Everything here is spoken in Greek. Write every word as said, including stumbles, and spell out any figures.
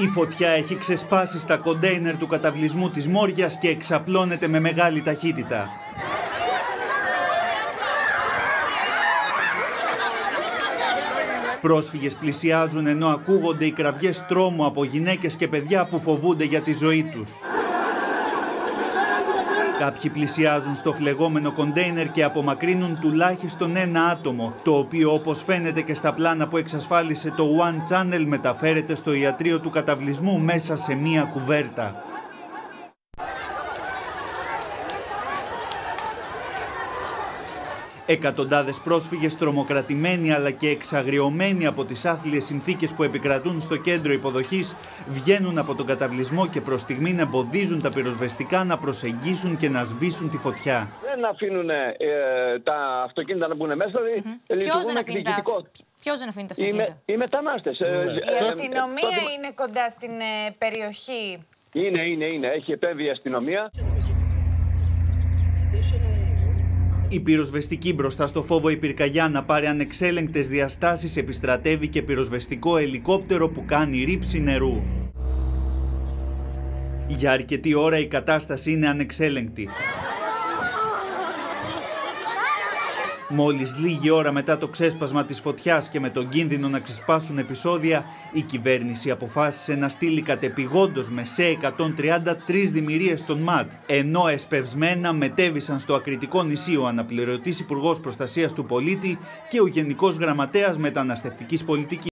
Η φωτιά έχει ξεσπάσει στα κοντέινερ του καταβλισμού της Μόριας και εξαπλώνεται με μεγάλη ταχύτητα. Πρόσφυγες πλησιάζουν ενώ ακούγονται οι κραυγές τρόμου από γυναίκες και παιδιά που φοβούνται για τη ζωή τους. Κάποιοι πλησιάζουν στο φλεγόμενο κοντέινερ και απομακρύνουν τουλάχιστον ένα άτομο, το οποίο όπως φαίνεται και στα πλάνα που εξασφάλισε το One Channel μεταφέρεται στο ιατρείο του καταβλισμού μέσα σε μία κουβέρτα. Εκατοντάδες πρόσφυγες τρομοκρατημένοι αλλά και εξαγριωμένοι από τις άθλιες συνθήκες που επικρατούν στο κέντρο υποδοχής βγαίνουν από τον καταβλισμό και προς στιγμήν εμποδίζουν τα πυροσβεστικά να προσεγγίσουν και να σβήσουν τη φωτιά. Δεν αφήνουν ε, τα αυτοκίνητα να μπουν μέσα, δηλαδή mm-hmm. λειτουργούν εκδιοικητικώς. Ποιος δεν αφήνει τα αυτοκίνητα? Οι, οι μετανάστες. Η ε, αστυνομία ε, είναι κοντά στην ε, περιοχή. Είναι, είναι, είναι. Έχει επέμβει η αστυνομία. Η πυροσβεστική μπροστά στο φόβο η πυρκαγιά να πάρει ανεξέλεγκτες διαστάσεις επιστρατεύει και πυροσβεστικό ελικόπτερο που κάνει ρήψη νερού. Για αρκετή ώρα η κατάσταση είναι ανεξέλεγκτη. Μόλις λίγη ώρα μετά το ξέσπασμα της φωτιάς και με τον κίνδυνο να ξεσπάσουν επεισόδια, η κυβέρνηση αποφάσισε να στείλει κατεπηγόντως μεσαία εκατόν τριάντα τρεις δημιουργίες στον ΜΑΤ, ενώ εσπευσμένα μετέβησαν στο Ακριτικό νησί ο αναπληρωτής Υπουργός Προστασίας του Πολίτη και ο Γενικός Γραμματέας Μεταναστευτικής Πολιτικής.